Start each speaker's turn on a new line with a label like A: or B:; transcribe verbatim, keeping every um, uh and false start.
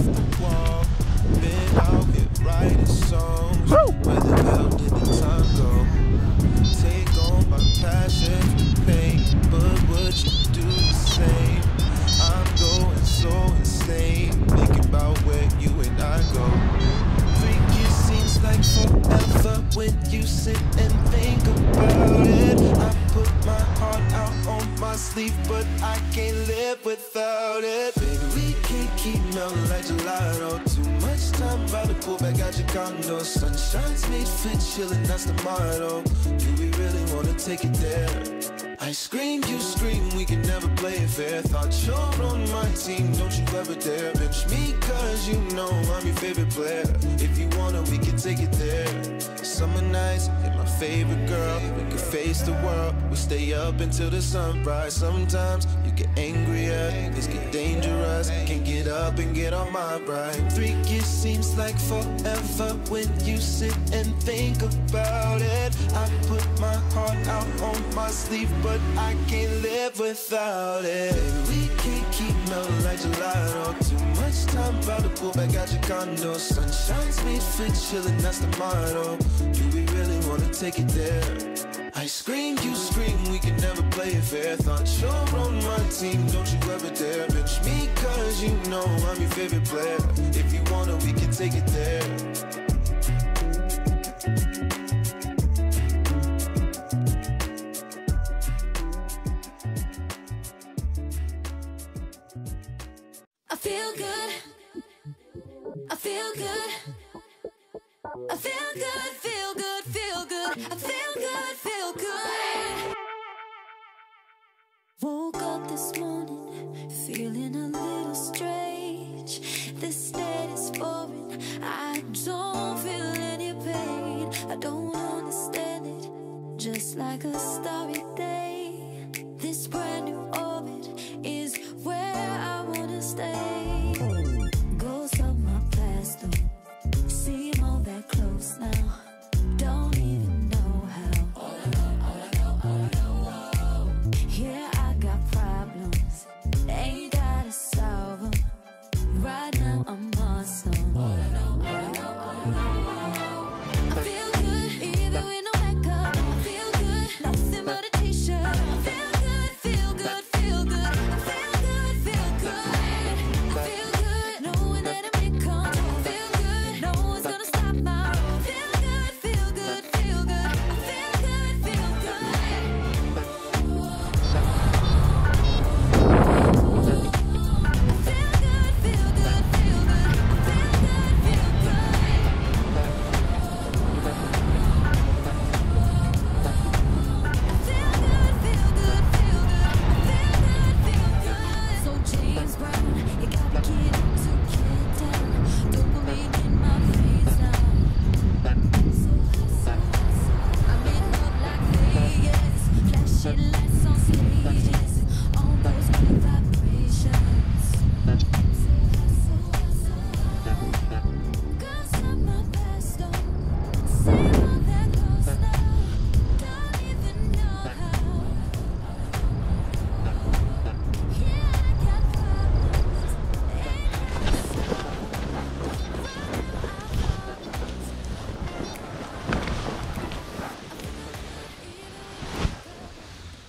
A: the wall. Been out here writing songs. Where the hell did the time go? Take on my passion for pain, but would you do the same? I'm going so insane, thinking about where you and I go. Freak, it seems like forever when you sit and think about it. I put my heart out on my sleeve, but I can't live without it. Baby, we can't keep melting like gelato. Too much time about to pull back out your condo. Sunshine's made for chillin', that's the motto. Do we really wanna take it there? I scream, you scream, we can never play it fair. Thought you're on my team, don't you ever dare bench me, cause you know I'm your favorite player. If you wanna, we can take it there. Summer nights, you're my favorite girl. We can face the world, we stay up until the sunrise. Sometimes you get angrier, things get dangerous. Can't get up and get on my ride. Freak, it seems like forever when you sit and think about it. I put my heart out on my sleeve, but I can't live without it. Baby, we can't keep melting like gelato. Too much time about to pull back out your condo. Sunshine's made for chillin', that's the motto. Do we really wanna take it there? I scream, you scream, we can never play it fair. Thought you're on my team, don't you ever dare bench me, cause you know I'm your favorite player. If you wanna, we can take it there.
B: I feel good. I feel good.